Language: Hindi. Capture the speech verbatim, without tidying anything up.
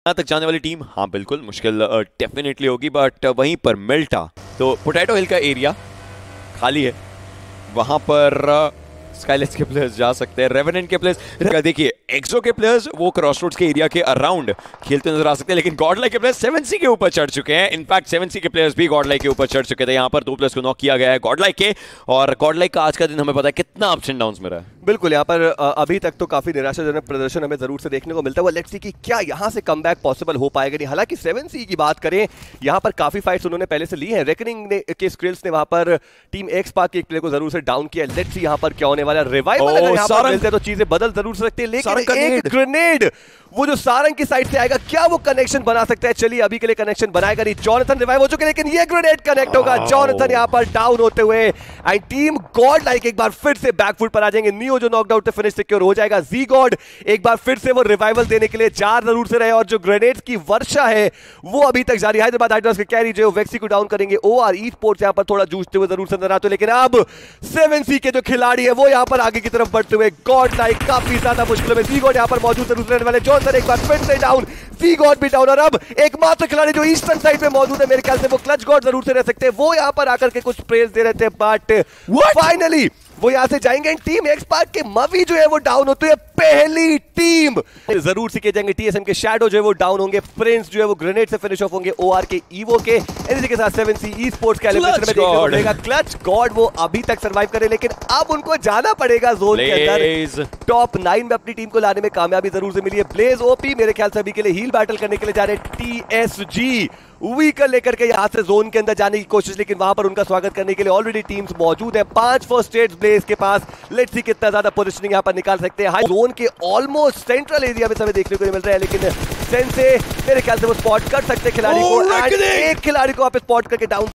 यहाँ तक जाने वाली टीम, हाँ बिल्कुल मुश्किल डेफिनेटली होगी, बट वहीं पर मिल्टा तो पोटैटो हिल का एरिया खाली है, वहां पर स्काईलेट्स के प्लेयर्स जा सकते हैं, रेवेनेंट के प्लेयर्स, देखिए एक्सो के प्लेयर्स वो क्रॉसरोड्स के एरिया के अराउंड खेलते नजर आ सकते हैं, लेकिन गॉडलाइक के प्लेयर्स सेवन सी के ऊपर चढ़ चुके हैं। इनफैक्ट सेवन सी के प्लेयर्स भी गॉडलाइक के ऊपर चढ़ चुके थे। यहाँ पर दो प्लेयर्स को नॉक किया गया है गॉडलाइक के, और गॉडलाइक का आज का दिन हमें पता है कितना अप्स एंड डाउन्स में रहा है। बिल्कुल, यहाँ पर अभी तक तो काफी निराशाजनक प्रदर्शन हमें जरूर से देखने को मिलता है। लेट्स सी कि क्या यहाँ से कमबैक पॉसिबल हो पाएगा नहीं। हालांकि सेवन सी की बात करें, यहाँ पर काफी फाइट्स उन्होंने पहले से ली है। रेकनिंग ने के स्क्रिल्स ने वहां पर टीम एक्स पार्क के एक प्लेयर को जरूर से डाउन किया। लेट्स सी यहाँ पर क्या होने वाला है। रिवाइवल अगर यहाँ पर मिलते हैं तो चीजें बदल जरूर सकती है, लेकिन एक ग्रेनेड वो जो सारंग की साइड से आएगा, क्या वो कनेक्शन बना सकता है? चलिए अभी के लिए कनेक्शन बनाएगा नहीं। जॉनथन रिवाइव हो चुके, लेकिन ये ग्रेनेड कनेक्ट होगा। जॉनथन यहाँ पर डाउन होते हुए एंड टीम गॉड लाइक एक बार फिर से बैकफुट पर आ जाएंगे। नियो जो नॉकडाउन से फिनिश सिक्योर हो जाएगा। जी गॉड एक बार फिर से वो रिवाइवल देने के लिए जा जरूर से रहे, और जो ग्रेनेड्स की वर्षा है वो अभी तक जारी। हैदराबाद हाइड्रास के कैरी जो वेक्सी को डाउन करेंगे। ओआर ई स्पोर्ट्स यहाँ पर थोड़ा जूझते हुए जरूर से नजर आते, लेकिन अब सेवन सी के जो खिलाड़ी है वो यहाँ पर आगे की तरफ बढ़ते हुए गॉड लाइक काफी ज्यादा मुश्किल में। जी गॉड यहाँ पर मौजूद जरूर रहने वाले। जॉनथन एक बार फिर से डाउन, जी गॉड भी डाउन, और अब एकमात्र खिलाड़ी जो ईस्टर्न साइड में मौजूद है मेरे ख्याल से वो क्लच गॉड जरूर से रह सकते हैं। वो यहां पर आकर के कुछ प्रेज दे रहे थे, बट फाइनली वो यहां से जाएंगे। टीम एक्स पार्क के मवी जो है वो डाउन होते हैं। पहली टीम जरूर से किए जाएंगे। टीएसएम के शैडो जो है वो डाउन होंगे। प्रिंस जो है वो ग्रेनेड से फिनिश ऑफ होंगे। ओआर के ईवो के एनसी के साथ सेवन सी ई स्पोर्ट्स के एलिमिनेशन में देखने को मिलेगा। क्लच गॉड वो अभी तक सर्वाइव करे, लेकिन अब उनको जाना पड़ेगा जोन के अंदर। टॉप नाइन में अपनी टीम को लाने में कामयाबी जरूर से मिली है। ब्लेज ओपी मेरे ख्याल से अभी के लिए हील बैटल करने के लिए जा रहे हैं। टीएसजी वीकर लेकर के यहां से जोन के अंदर जाने की कोशिश, लेकिन वहां पर उनका स्वागत करने के लिए ऑलरेडी टीम्स मौजूद है। पांच फर्स्ट एड्स ब्लेज के पास। लेट्स सी कितना ज्यादा पोजीशनिंग यहां पर निकाल सकते हैं। जोन के ऑलमोस्ट सेंट्रल एरिया में हमें देखने को नहीं मिल रहा है, लेकिन सेंसे मेरे ख्याल से वो स्पॉट कर सकते हैं खिलाड़ी को। एक खिलाड़ी को आप स्पॉट करके डाउन